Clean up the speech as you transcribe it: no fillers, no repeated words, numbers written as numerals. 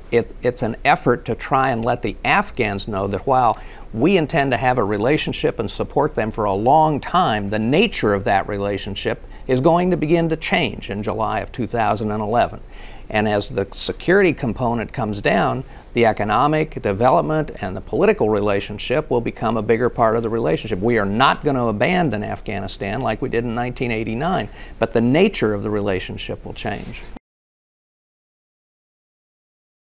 it's an effort to try and let the Afghans know that while we intend to have a relationship and support them for a long time, the nature of that relationship is going to begin to change in July of 2011. And as the security component comes down, the economic development and the political relationship will become a bigger part of the relationship. We are not going to abandon Afghanistan like we did in 1989, but the nature of the relationship will change.